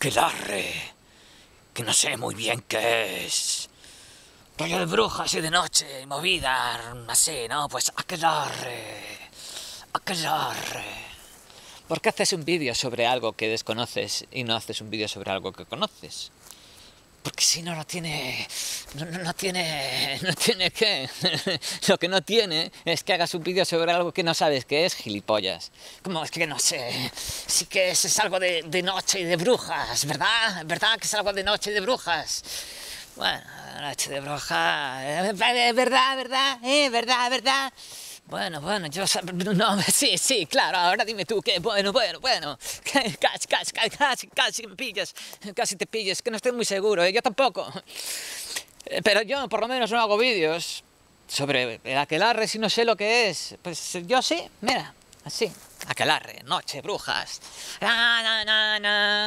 aquelarre, que no sé muy bien qué es. Rollo de brujas y de noche, y movida, así, ¿no? Pues aquelarre. ¿Por qué haces un vídeo sobre algo que desconoces y no haces un vídeo sobre algo que conoces? Porque si no, no tiene qué. Lo que no tiene es que hagas un vídeo sobre algo que no sabes qué es, gilipollas. Como es que no sé, sí que es algo de noche y de brujas, ¿verdad? ¿Verdad que es algo de noche y de brujas? Bueno, noche de brujas, ¿verdad? Bueno, yo... No, sí, claro, ahora dime tú que... Bueno. Casi me pillas. Casi te pillas, que no estoy muy seguro, yo tampoco. Pero yo por lo menos no hago vídeos sobre el aquelarre si no sé lo que es. Pues yo sí, mira, así. Aquelarre, noche, brujas.